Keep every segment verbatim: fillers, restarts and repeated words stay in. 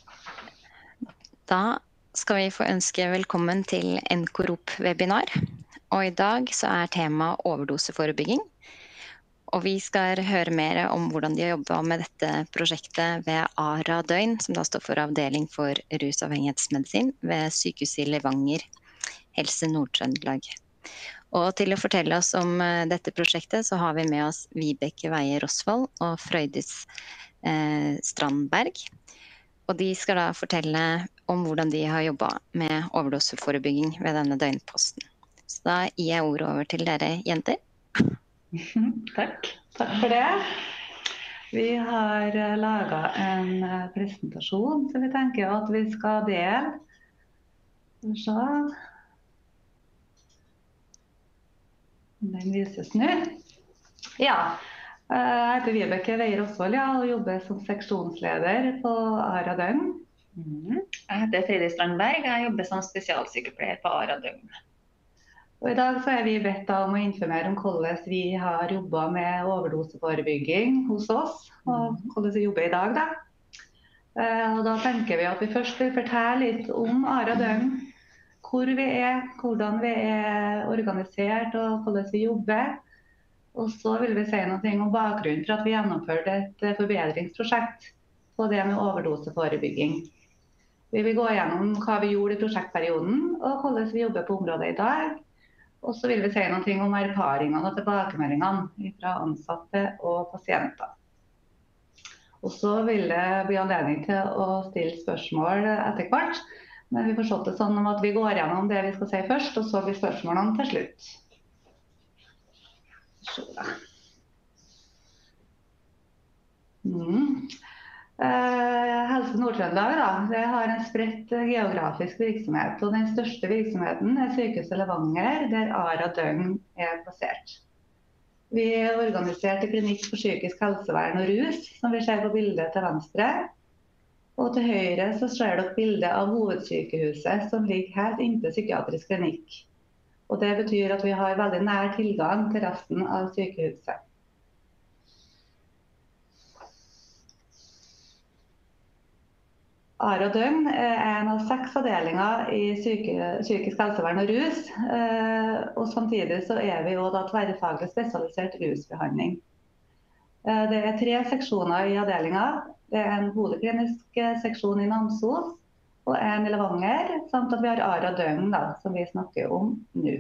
Da skal vi få ønske velkommen til ENCOROP-webinar, og i dag så er tema overdoseforebygging. Og vi skal høre mer om hvordan de har jobbet med dette prosjektet ved ARA Døgn, som da står for Avdeling for rusavhengighetsmedisin ved Sykehuset i Levanger, Helse Nord-Trøndelag. Og til å fortelle oss om dette prosjektet så har vi med oss Vibeke Veie Rosvold og Frøydis eh, Strandberg. Og de skal da fortelle om hvordan de har jobbet med overdoseforebygging ved denne døgnposten. Så da gir jeg ordet over til dere, jenter. Takk. Takk for det. Vi har laget en presentasjon, så vi tenker at vi skal dele. Så. Den vises nå. Ja. Jeg heter Vibeke Veie Rosvold, ja, og jobber som seksjonsleder på ARA Døgn. Mm. Jeg heter Frøydis Strandberg, jeg jobber som spesialsykepleier på ARA Døgn. Og i dag så er vi bedt om å informere om hvordan vi har jobbet med overdoseforebygging hos oss, og hvordan vi jobber i dag da. Og da tenker vi at vi først vil fortelle litt om ARA Døgn, hvor vi er, hvordan vi er organisert og hvordan vi jobber. Og så vil vi si noe om bakgrunnen for at vi gjennomførte et forbedringsprosjekt på det med overdoseforebygging. Vi vil gå gjennom hva vi gjorde i prosjektperioden, og hvordan vi jobber på området i dag. Og så vil vi si noe om erfaringene og tilbakemeldingene fra ansatte og pasienter. Og så vil det bli anledning til å stille spørsmål etter hvert, men vi får se det sånn at vi går gjennom det vi skal si først, og så blir spørsmålene til slutt. Mm. Eh, Helse Nord-Trøndelag da, det har en spredt geografisk virksomhet, og den største virksomheten er Sykehuset Levanger, der ARA Døgn er plassert. Vi er organisert i klinikk for psykisk helsevern og rus, som vi ser på bildet til venstre. Og til høyre så ser dere bildet av hovedsykehuset, som ligger helt inntil psykiatrisk klinikk. Og det betyr at vi har veldig nær tilgang til resten av sykehuset. ARA Døgn er en av seks avdelinger i syke, psykisk helsevern og rus, og samtidig så er vi jo da tverrfaglig spesialisert rusbehandling. Det er tre seksjoner i avdelingen. Det er en poliklinisk seksjon i Namsos, og en i Levanger, samt at vi har ARA Døgn da, som vi snakker om nå.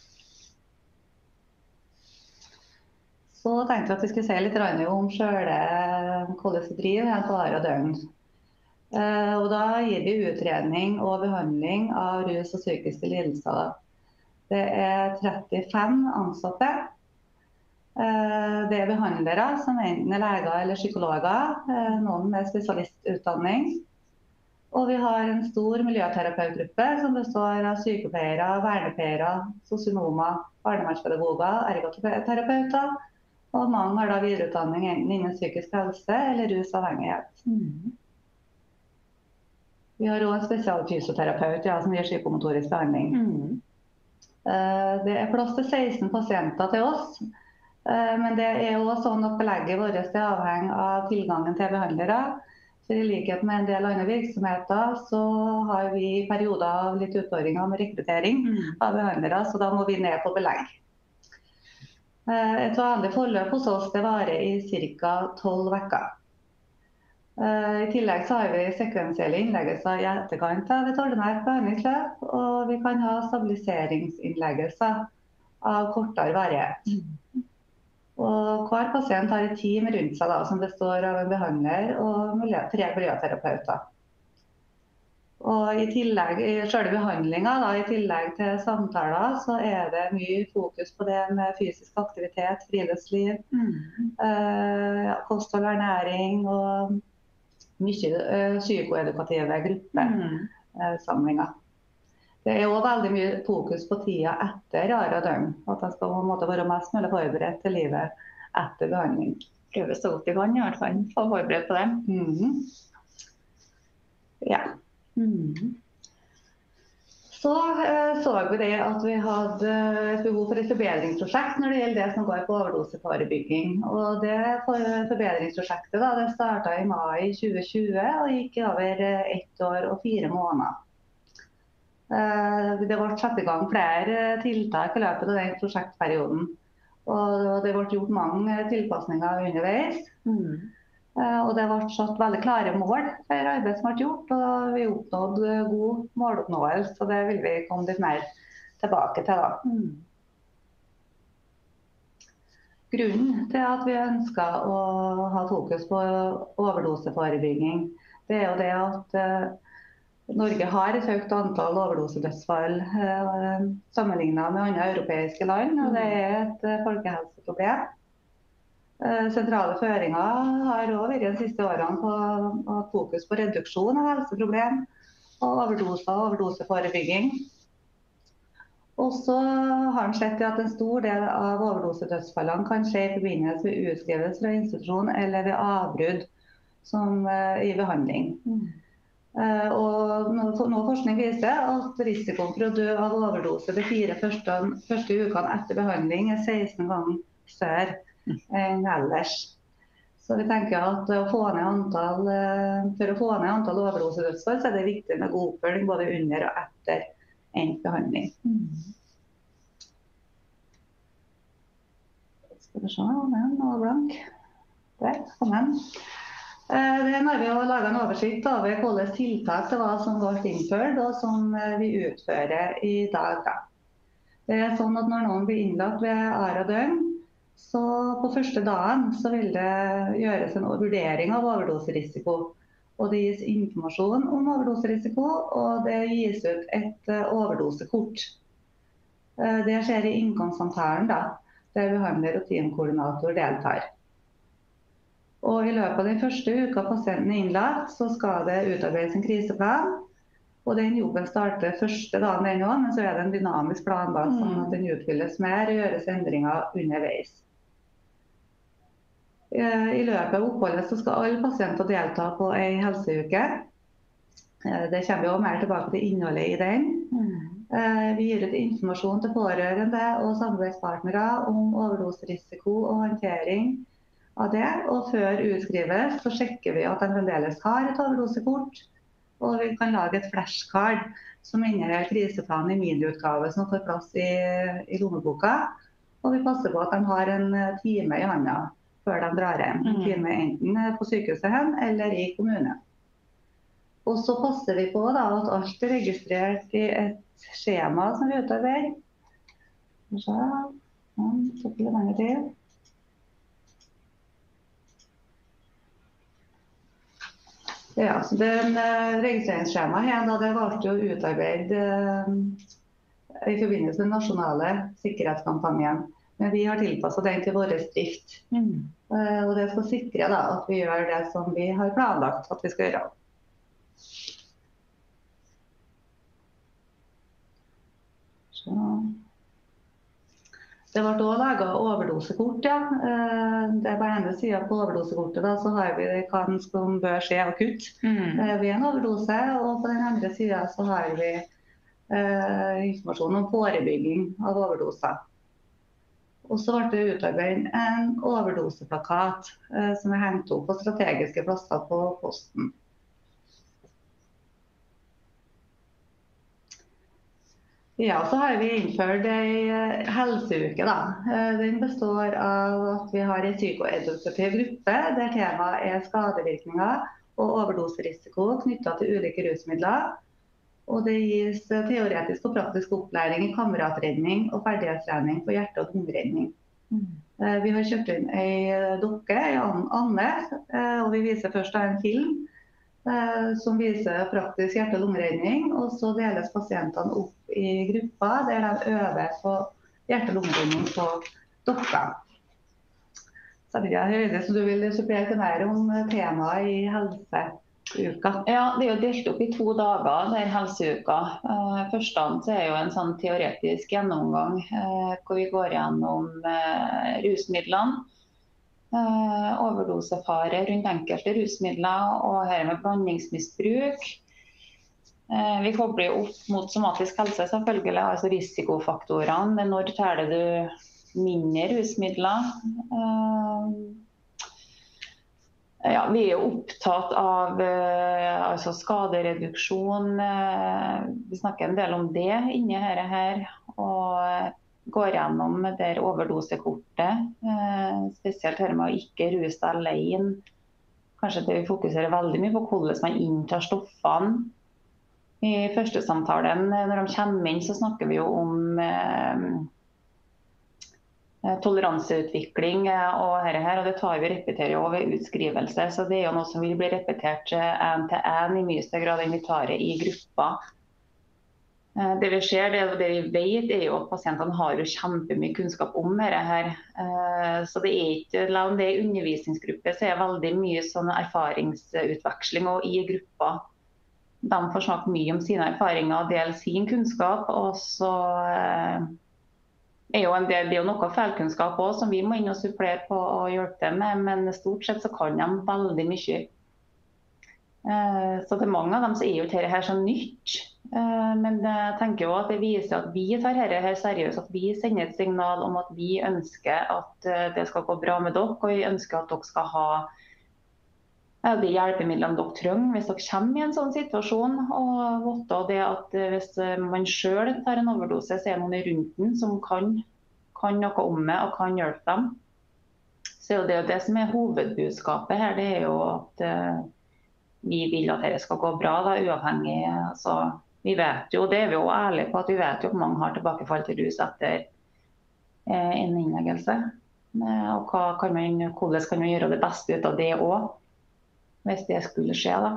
Så tenkte vi at vi skulle si litt om selv hvordan vi driver her på ARA Døgn. Og da gir vi utredning og behandling av rus og psykiske lidelser. Det er trettifem ansatte. Det er behandlere som enten er leger eller psykologer, noen med spesialistutdanning. Og vi har en stor miljøterapeutgruppe som består av sykepleiere, vernepleiere, sosionomer, barnevernspedagoger, ergoterapeuter, og mange har da videreutdanning enten innen psykisk helse eller rusavhengighet. Mm. Vi har også en spesialfysioterapeut ja, som gir psykomotorisk behandling. Mm. Det er plass til seksten pasienter til oss, men det er også sånn at belegget vårt er avhengig av tilgangen til behandlere. For i likhet med en del andre virksomheter så har vi i perioder av litt utfordringer med rekruttering av behandlere, så da må vi ned på belegg. Et vanlig forløp hos oss det varer i ca. tolv uker. I tillegg så har vi sekvensielle innleggelser i etterkant av et ordinært behandlingsløp, og vi kan ha stabiliseringsinnleggelser av kortere varighet. Og hver pasient har et team rundt seg da, som består av en behandler og miljø, tre miljøterapeuter. Og i tillegg, i selve behandlingen, da, i tillegg til samtaler, så er det mye fokus på det med fysisk aktivitet, friluftsliv, mm. eh, ja, kosthold og ernæring og mye eh, psykoedukative gruppesamlinger. Mm. Det er også veldig mye fokus på tida etter ARA Døgn, at jeg skal på en måte være mest mulig forberedt til livet etter behandling. Prøver så godt vi kan i hvert fall, få forberedt på det. Mm. Ja. Mm. Så eh, så vi det at vi hadde et behov for et forbedringsprosjekt når det gjelder det som går på overdoseforebygging. Og det for, forbedringsprosjektet da, det startet i mai tjue tjue og gikk over ett år og fire måneder. Eh, det ble satt i gang flere tiltak i løpet av den prosjektperioden. Og det ble gjort mange tilpasninger underveis. Mm. Og det ble satt veldig klare mål for arbeidet som ble gjort, og vi oppnådde god måloppnåelse, så det vil vi komme litt mer tilbake til da. Mm. Grunnen til at vi ønsker å ha fokus på overdoseforebygging, det er jo det at uh, Norge har et høyt antall overdosedødsfall uh, sammenlignet med andre europeiske land, og det er et uh, folkehelseproblem. Sentrale føringer har også vært de siste årene på fokus på reduksjon av helseproblem og overdoser og overdoseforebygging. Og så har man sett at en stor del av overdosedødsfallene kan skje i forbindelse med utskrivelse fra institusjon eller ved avbrudd som i behandling. Mm. Og noe forskning viser at risikoen for å dø av overdose de fire første, første ukene etter behandling er seksten ganger større enn ellers. Så vi tenker at å få ned antall, for å få ned antall overdosedødsfall, så er det viktig med god oppfølging både under og etter endt behandling. Mm. Skal vi se, den var blank. Der, kom den. Den har vi jo laget en oversikt over hvilke tiltak det var som ble innført og som vi utfører i dag. Da. Det er sånn at når noen blir innlagt ved A R A døgn, så på første dagen så vil det gjøres en vurdering av overdoserisiko. Og det gis informasjon om overdoserisiko, og det gis ut et overdosekort. Det skjer i innkomstsamtalen da, der behandler og teamkoordinator deltar. Og i løpet av den første uka pasienten er innlagt, så skal det utarbeides en kriseplan. Og den jobben starter første dagen den også, men så er det en dynamisk plan da, sånn at den utfylles mer og gjøres endringer underveis. I løpet av oppholdet så skal alle pasienter delta på en helseuke. Det kommer vi også mer tilbake til innholdet i den. Mm. Vi gir ut informasjon til pårørende og samarbeidspartnere om overdoserisiko og håndtering av det. Og før utskrives så sjekker vi at de fremdeles har et overdosekort. Og vi kan lage et flashcard som inneholder kriseplanen i miniutgave som får plass i, i lommeboka. Og vi passer på at de har en time i hånda før de drar hjem. En time enten på sykehuset hen eller i kommunen. Og så passer vi på da, at alt er registrert i et skjema som vi utarbeider. Så, ja, så blir det mange til. Ja, så den uh, registreringsskjema her, da, det ble jo utarbeidet uh, i forbindelse med den nasjonale sikkerhetskampanjen. Men vi har tilpasset den til vår drift. Mm. Uh, og det skal sikre da, at vi gjør det som vi har planlagt at vi skal gjøre. Så. Det ble også laget overdosekort, ja. Uh, det er på ene siden på overdosekortet da, så har vi hva som bør skje akutt mm. uh, ved en overdose. Og på den andre siden så har vi uh, informasjon om forebygging av overdoser. Og så ble det utarbeidet en overdoseplakat eh, som er hengt opp på strategiske plasser på posten. Ja, så har vi innført en helseuke da. Den består av at vi har en psykoedukativ gruppe der temaet er skadevirkninger og overdoserisiko knyttet til ulike rusmidler. Og det gis teoretisk og praktisk opplæring i kameratredning og ferdighetstrening på hjerte- og lungeredning. Mm. Vi har kjørt inn en dokke, en Anne, og vi viser først en film som viser praktisk hjerte- og lungeredning, og så deles pasientene opp i grupper der de øver på hjerte- og lungeredning på dokka. Sabria Høyde, så du vil supplere mer om temaet i helseuka? Ja, det er jo delt opp i to dager, det er helseuka. Første dagen så er jo en sånn teoretisk gjennomgang hvor vi går gjennom rusmidlene, overdosefare rundt enkelte rusmidler og her med blandingsmisbruk. Vi kobler jo opp mot somatisk helse selvfølgelig, altså risikofaktorene. Når tæler du mindre rusmidler? Ja, vi er jo opptatt av altså skadereduksjon. Vi snakker en del om det inni her, her og går gjennom det overdosekortet, spesielt her med å ikke ruse alene. Kanskje det vi fokuserer veldig mye på hvordan man inntar stoffene. I første samtalen, når de kommer inn, så snakker vi jo om eh, toleranseutvikling og her, her, og det tar vi og repeterer jo ved utskrivelse. Så det er jo noe som vil bli repetert en til en i mye større grad enn vi tar det i gruppa. Eh, det vi ser, det, det vi vet, er jo at pasientene har jo kjempemye kunnskap om dette her. Eh, så det er ikke, la om det er undervisningsgruppe, så er det veldig mye sånn erfaringsutveksling og i gruppa. De får snakke mye om sine erfaringer og dele sin kunnskap, og så eh, er jo en del, det er jo noe feilkunnskap også, som vi må inn og supplere på og hjelpe dem med, men stort sett så kan de veldig mye. Eh, så til mange av dem så er jo dette her så nytt, eh, men jeg tenker jo at det viser at vi tar dette her seriøst, at vi sender et signal om at vi ønsker at det skal gå bra med dere, og vi ønsker at dere skal ha de hjelpemidlene dere trenger hvis dere kommer i en sånn situasjon, og vite det at hvis man selv tar en overdose, så er det noen rundt den som kan, kan noe om det og kan hjelpe dem. Så det er det som er hovedbudskapet her, det er jo at uh, vi vil at dette skal gå bra, da, uavhengig. Altså, vi vet jo, det er vi jo ærlige på, at vi vet jo at mange har tilbakefall til rus etter uh, en innleggelse. Uh, og hva kan man, hvordan kan man gjøre det beste ut av det også? Hvis det skulle skje da.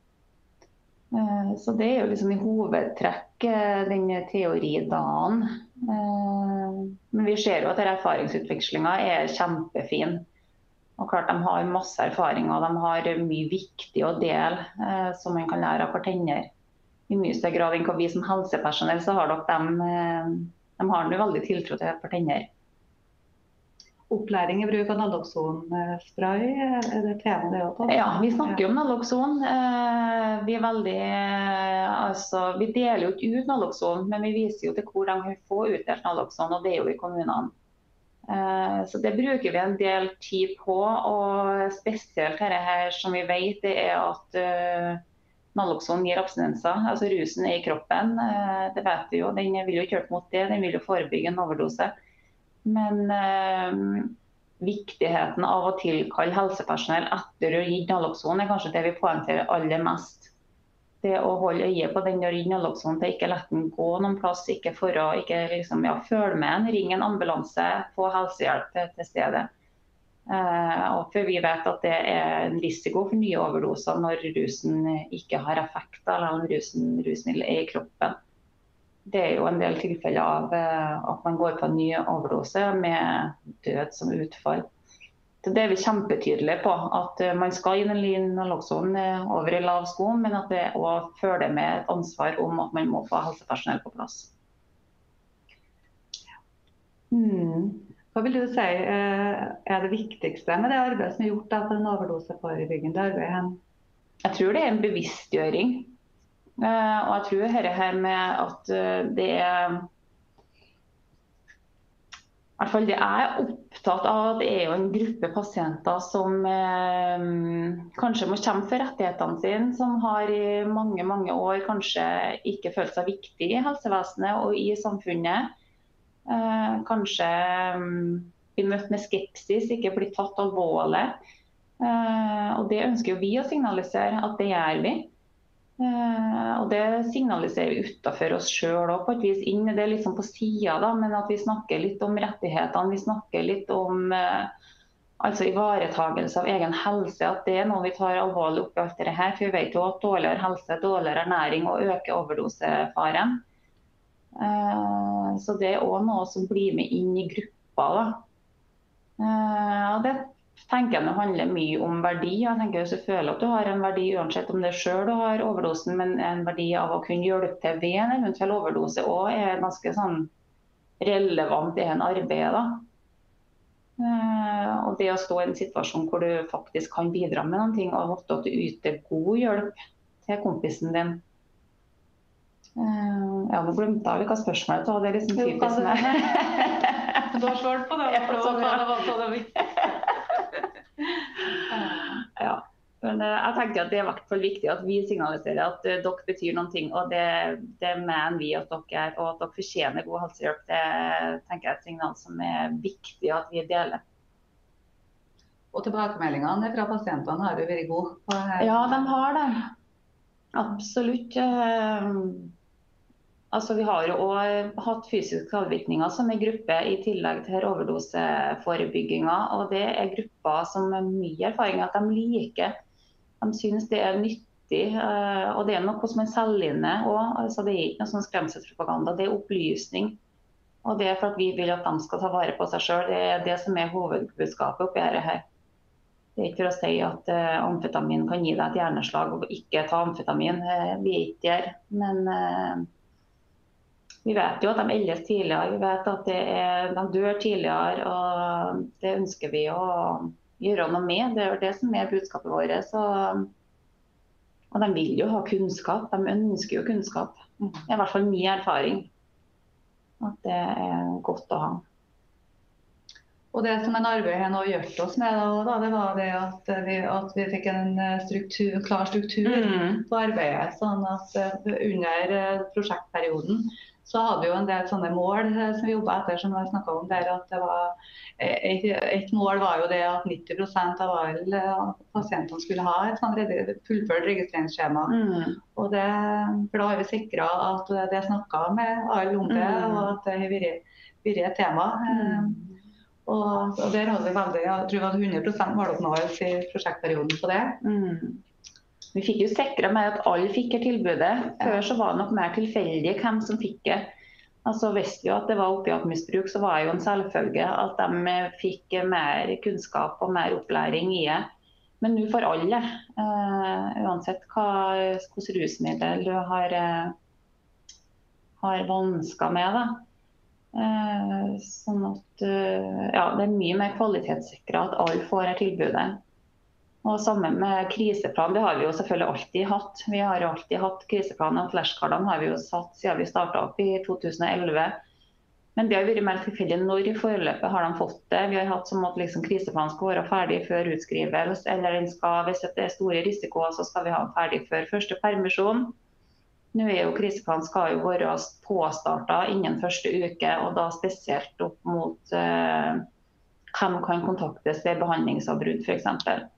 Så det er jo liksom i hovedtrekk den teoridagen. Men vi ser jo at erfaringsutvekslinga er kjempefin. Og klart de har masse erfaringer, de har mye viktig å dele som man kan lære av hverandre. I mye større grad enn hva vi som helsepersonell så har dere dem, de har jo veldig tiltro til hverandre. Opplæring i bruk av naloxonspray, er det tema det også? Ja, vi snakker jo om naloxon. Vi er veldig, altså, vi deler jo ikke ut naloxon, men vi viser jo til hvor de kan få utdelt naloxon, og det er jo i kommunene. Så det bruker vi en del tid på, og spesielt dette her som vi vet, det er at naloxon gir abstinenser, altså rusen er i kroppen. Det vet vi jo, den vil jo ikke hjelpe mot det, den vil jo forebygge en overdose. Men eh, viktigheten av å tilkalle helsepersonell etter å gi naloxon er kanskje det vi poengterer aller mest. Det å holde øye på den der naloxon til ikke lette den gå noen plass, ikke for å ikke liksom, ja, følge med en, ringe en ambulanse, få helsehjelp til stedet. Eh, og for vi vet at det er en risiko for nye overdoser når rusen ikke har effekt, eller når rusen, rusmiddel er i kroppen. Det er jo en del tilfeller av at man går på en ny overdose med død som utfall. Så det er vi kjempetydelige på, at man skal gi naloxon over i lav sko, men at det også følger med et ansvar om at man må få helsepersonell på plass. Hmm. Hva vil du si er det viktigste med det arbeidet som er gjort for en overdoseforebyggende arbeid? Jeg tror det er en bevisstgjøring. Uh, og jeg tror dette her med at uh, det er i hvert fall det er opptatt av at det er jo en gruppe pasienter som uh, kanskje må kjempe for rettighetene sine, som har i mange, mange år kanskje ikke følt seg viktig i helsevesenet og i samfunnet. Uh, kanskje um, blir møtt med skepsis, ikke blir tatt alvorlig. Uh, og det ønsker jo vi å signalisere at det gjør vi. Uh, og det signaliserer vi utenfor oss selv og på et vis inn, det er liksom på siden da, men at vi snakker litt om rettighetene, vi snakker litt om uh, altså ivaretagelse av egen helse, at det er noe vi tar alvorlig opp i alt det her, for vi vet jo at dårligere helse, dårligere ernæring og øker overdosefaren. Uh, så det er også noe som blir med inn i gruppa da. Uh, og det tenker jeg det handler mye om verdi. Jeg tenker hvis du føler at du har en verdi uansett om det selv du har overdosen, men en verdi av å kunne hjelpe til ved en eventuell overdose også er ganske sånn relevant i en arbeid da. Og det å stå i en situasjon hvor du faktisk kan bidra med noen ting og måtte at du yter god hjelp til kompisen din, Uh, ja, nå glemte jeg hva spørsmålet var. Det er liksom typisk meg. Du har svart på det. Ja, sånn, ja. Det var så det ja. Men uh, jeg tenker at det er i hvert fall viktig at vi signaliserer at uh, dere betyr noen ting, og det, det mener vi at dere er, og at dere fortjener god helsehjelp. Det tenker jeg er et signal som er viktig at vi deler. Og tilbakemeldingene fra pasientene har jo vært gode på her. Ja, de har det. Absolutt. Uh, altså, vi har jo også hatt fysiske skadevirkninger som en gruppe i tillegg til overdoseforebygginga, og det er grupper som har mye erfaring at de liker. De synes det er nyttig, og det er noe som en selvlinje også. Altså, det er ikke noe sånn skremselspropaganda, det er opplysning. Og det er for at vi vil at de skal ta vare på seg selv. Det er det som er hovedbudskapet oppi her. Det er ikke for å si at uh, amfetamin kan gi deg et hjerneslag og ikke ta amfetamin. Uh, vi er ikke der, men uh, vi vet jo at de eldes tidligere. Vi vet at det er, de dør tidligere, og det ønsker vi å gjøre noe med. Det er det som er budskapet vårt. Så, og de vil jo ha kunnskap. De ønsker jo kunnskap. Det er i hvert fall min erfaring. At det er godt å ha. Og det som en arbeid har nå gjort oss med, da, det var det at vi, at vi fikk en struktur, klar struktur mm. på arbeidet. Sånn at under prosjektperioden så hadde vi jo en del sånne mål som vi jobbet etter, som jeg snakket om der, at det var et, et mål var jo det at nitti prosent av alle pasientene skulle ha et sånn fullført registreringsskjema. Mm. Og det, for da har vi sikret at det snakket med alle om det, mm. og at det har vært, vært et tema. Mm. Og, og der hadde vi veldig, jeg tror vi hadde hundre prosent måloppnåelse i prosjektperioden på det. Mm. Vi fikk jo sikret med at alle fikk det tilbudet. Før så var det nok mer tilfeldig hvem som fikk det. Altså visste vi at det var opiatmisbruk, så var det jo en selvfølge at de fikk mer kunnskap og mer opplæring i det. Men nå for alle, uh, uansett hva, hvilket rusmiddel du har, uh, har vansker med da. Uh, sånn at uh, ja, det er mye mer kvalitetssikret at alle får det tilbudet. Og sammen med kriseplan, det har vi jo selvfølgelig alltid hatt. Vi har jo alltid hatt kriseplan, og flashcardene har vi jo satt siden vi startet opp i to tusen og elleve. Men det har vært mer tilfeldig når i forløpet har de fått det. Vi har hatt som at liksom, kriseplanen skal være ferdig før utskrivelse, eller den skal, hvis det er store risikoer, så skal vi ha den ferdig før første permisjon. Nå er jo kriseplanen skal jo være påstartet innen første uke, og da spesielt opp mot eh, hvem kan kontaktes ved behandlingsavbrudd for eksempel.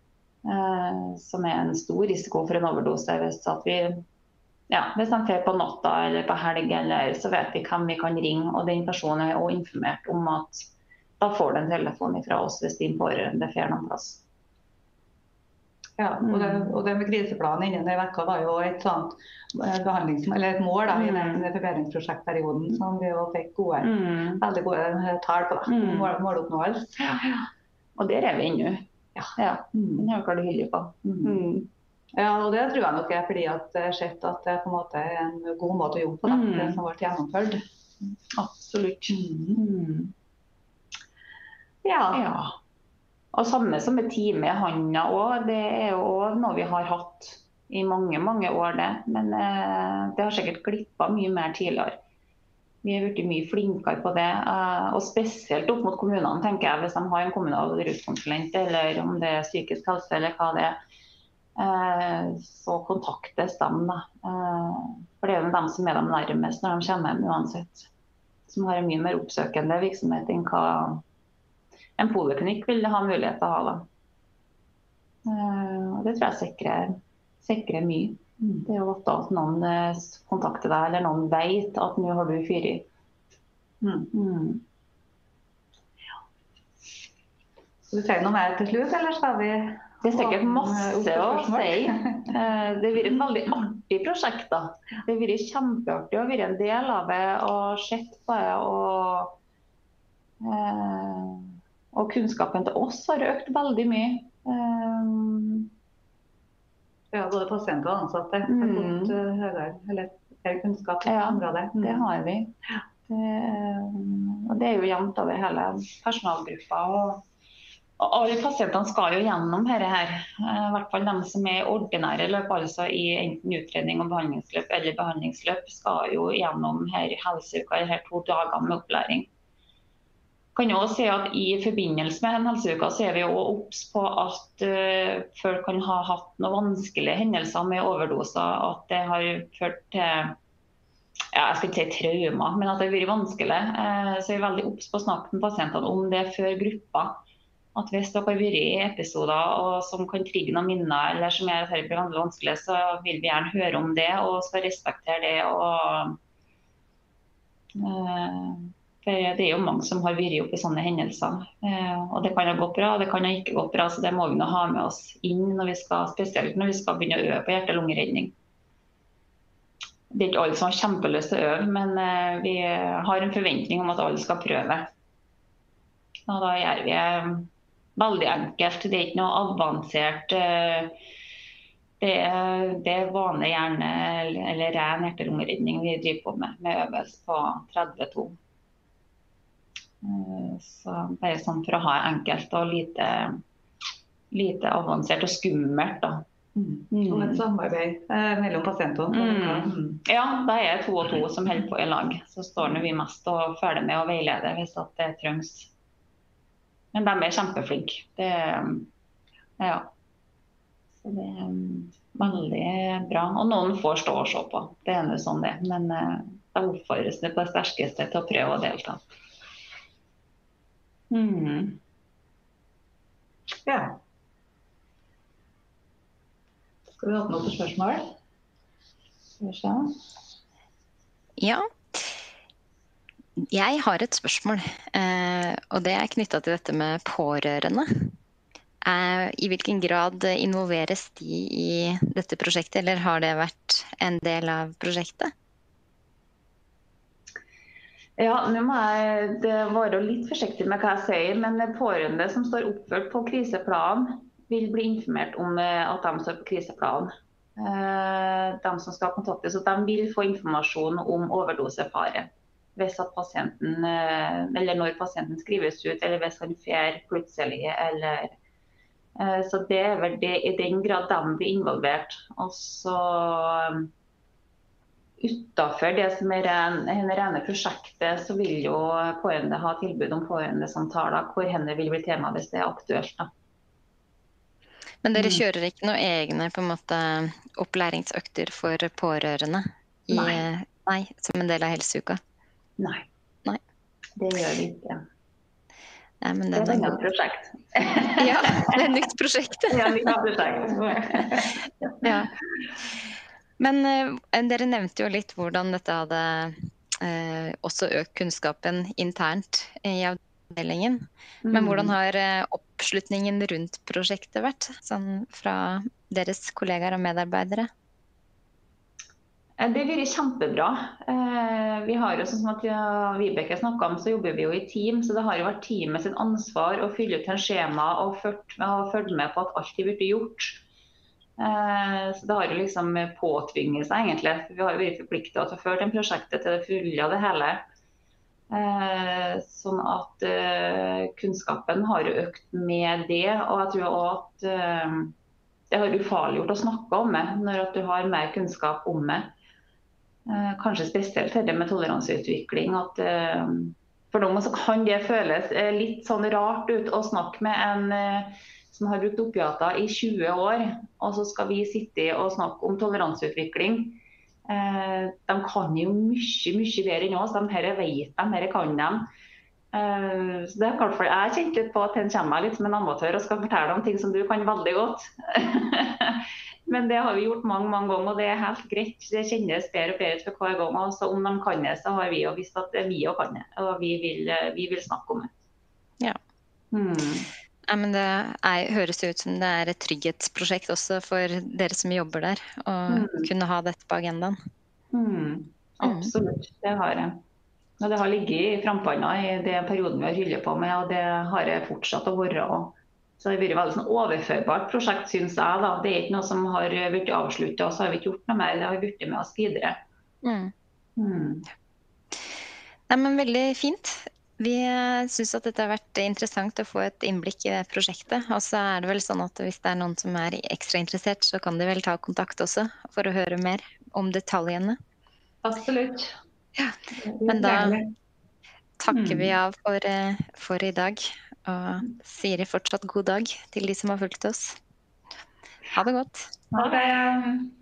Uh, som er en stor risiko for en overdose. Hvis, at vi, ja, hvis de fer på natta eller på helg, eller, så vet vi hvem vi kan ringe. Og den personen er også informert om at da får du en telefon fra oss hvis din pårørende fer noen plass. Ja, og det, og det med kriseplanen innen den vekka var jo et sånt behandlings, eller et mål da, i den forbedringsprosjektperioden som vi jo fikk gode, mm. veldig gode tall på da, mm. mål, måloppnåelse. Ja, ja. Og der er vi ennå. Ja, ja. Den har jeg hyggelig på. Mm. Ja, og det tror jeg nok er fordi at jeg har sett at det på en måte er en god måte å jobbe på, da, mm. det som har vært gjennomført. Absolutt. Mm. Ja. Ja. Og samme som med time i handa også, det er jo noe vi har hatt i mange, mange år det. Men eh, det har sikkert glippet mye mer tidligere. Vi har blitt mye flinkere på det, og spesielt opp mot kommunene, tenker jeg, hvis de har en kommunal ruskonsulent, eller om det er psykisk helse, eller hva det er, så kontaktes de da. For det er jo de som er de nærmest når de kommer hjem uansett, som har en mye mer oppsøkende virksomhet enn hva en poliklinikk vil ha mulighet til å ha da. Og det tror jeg sikrer, sikrer mye. Det er jo godt at noen kontakter deg, eller noen vet at nå har du fyr i. Mm. Mm. Ja. Skal du si noe mer til slutt, eller skal vi... Det er sikkert masse å si. Det har vært et veldig artig prosjekt da. Det har vært kjempeartig å være en del av det, og sett på det, og, og kunnskapen til oss har økt veldig mye. Ja, både pasienter og ansatte har mm. fått uh, høyere, eller høyere kunnskap på ja, området. Mm. Det har vi. Det, og det er jo jevnt over hele personalgruppa, og, Alle pasientene skal jo gjennom dette her, i hvert fall de som er i ordinære løp, altså i enten utredning og behandlingsløp eller behandlingsløp, skal jo gjennom her helseuka, her to dager med opplæring. Kan jo også si at I forbindelse med en helseuka så er vi jo obs på at uh, folk kan ha hatt noen vanskelige hendelser med overdoser, at det har ført til ja, jeg skal ikke si trauma, men at det har vært vanskelig. Så jeg er veldig obs på å snakke med pasientene om det før gruppa. At hvis dere har vært I episoder og som kan trigge noen minner, eller som er veldig vanskelig, så vil vi gjerne høre om det og skal respektere det. Og, uh, det er jo mange som har vært oppe I sånne hendelser. Uh, og det kan ha gått bra, det kan ha ikke gått bra, så det må vi nå ha med oss inn, når vi skal, spesielt når vi skal begynne å øve på hjerte-lungeredning. Det er ikke alle som har kjempelyst til å øve, men vi har en forventning om at alle skal prøve. Og da gjør vi veldig enkelt. Det er ikke noe avansert. Det er, det er vanlig hjerne eller ren hjerte-lungeredning vi driver på med, med øvelse på tretti-to. Så bare sånn for å ha enkelt og lite, lite avansert og skummelt da. Mm. Og et samarbeid eh, mellom pasientene. Mm. Ja, da er to og to som holder på I lag. Så står vi mest og følger med og veileder hvis at det trengs. Men de er kjempeflinke. Det, ja. Så det er veldig bra. Og noen får stå og se på. Det er noe sånn det. Men eh, det oppfordres på det sterkeste til å prøve å delta. Mm. Ja. Skal vi ha noe for spørsmål? Skal vi se. Ja. Jeg har et spørsmål, eh, og det er knyttet til dette med pårørende. Eh, I hvilken grad involveres de I dette prosjektet, eller har det vært en del av prosjektet? Ja, nå må jeg være litt forsiktig med hva jeg sier, men pårørende som står oppført på kriseplan, vil bli informert om at de står på kriseplan. De som skal kontaktes, at de vil få informasjon om overdosefare. Hvis at pasienten, eller når pasienten skrives ut, eller hvis han fer plutselig, eller... Så det er vel det, I den grad de blir involvert. Og så utenfor det som er en rene prosjektet, så vil jo pårørende ha tilbud om pårørendesamtaler, hvor henne vil bli tema hvis det er aktuelt da. Men dere kjører ikke noen egne på en måte, opplæringsøkter for pårørende I, nei. Nei, som en del av helseuka? Nei. Nei, det gjør vi ikke. Nei, men det er et annet prosjekt. Ja, det er et nytt prosjekt. Ja, et nytt prosjekt. Ja. Men uh, dere nevnte jo litt hvordan dette hadde uh, også økt kunnskapen internt I avdelingen. Men hvordan har oppslutningen rundt prosjektet vært, sånn fra deres kollegaer og medarbeidere? Det har vært kjempebra. Vi har jo, sånn som at Vibeke snakket om, så jobber vi jo I team, så det har jo vært teamet sin ansvar å fylle ut en skjema og følge med på at alt har blitt gjort. Så det har jo liksom påtvinget seg egentlig. Vi har jo vært forpliktet til å føre den prosjektet til det fulle av det hele. Eh, sånn at eh, kunnskapen har jo økt med det, og jeg tror også at eh, det har ufarliggjort å snakke om det, når at du har mer kunnskap om det. Eh, kanskje spesielt det med toleranseutvikling, at eh, for noen så kan det føles eh, litt sånn rart ut å snakke med en eh, som har brukt opiater I tjue år, og så skal vi sitte og snakke om toleranseutvikling. De kan jo mye, mye bedre enn oss. De her vet de, her kan de. Så det er klart for jeg kjente litt på at den kommer litt som en amatør og skal fortelle om ting som du kan veldig godt. Men det har vi gjort mange, mange ganger, og det er helt greit. Det kjennes bedre og bedre for hver gang. Så om de kan det, så har vi jo visst at vi også kan det, og vi vil, vi vil snakke om det. Ja. Hmm. Ja, men det er, høres ut som det er et trygghetsprosjekt også for dere som jobber der, å mm. kunne ha dette på agendaen. Mm. Absolutt, det har jeg. Og det har ligget I frampanna I det perioden vi har hyllet på med, og det har jeg fortsatt å være. Så det har vært et veldig sånn overførbart prosjekt, synes jeg. Da. Det er ikke noe som har vært avsluttet, og så har vi ikke gjort noe mer. Det har vært med oss videre. Mm. Mm. Nei, men veldig fint. Vi synes at dette har vært interessant å få et innblikk i det prosjektet, og så er det vel sånn at hvis det er noen som er ekstra interessert, så kan de vel ta kontakt også for å høre mer om detaljene. Absolutt. Ja, men da takker vi Mm. av for, for i dag, og sier fortsatt god dag til de som har fulgt oss. Ha det godt. Ha det.